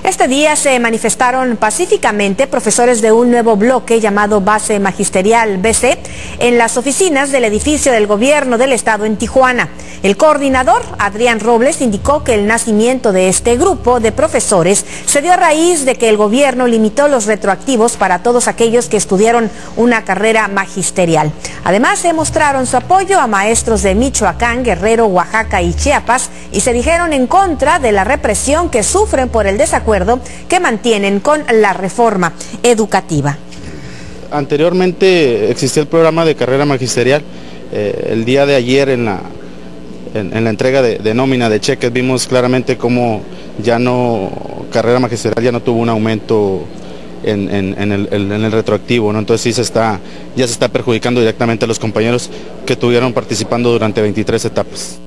Este día se manifestaron pacíficamente profesores de un nuevo bloque llamado Base Magisterial BC en las oficinas del edificio del gobierno del estado en Tijuana. El coordinador, Adrián Robles, indicó que el nacimiento de este grupo de profesores se dio a raíz de que el gobierno limitó los retroactivos para todos aquellos que estudiaron una carrera magisterial. Además, se mostraron su apoyo a maestros de Michoacán, Guerrero, Oaxaca y Chiapas y se dijeron en contra de la represión que sufren por el desacuerdo que mantienen con la reforma educativa. Anteriormente existía el programa de carrera magisterial. El día de ayer en la entrega de nómina de cheques vimos claramente cómo carrera magisterial ya no tuvo un aumento en el retroactivo, ¿no? Entonces sí ya se está perjudicando directamente a los compañeros que estuvieron participando durante 23 etapas.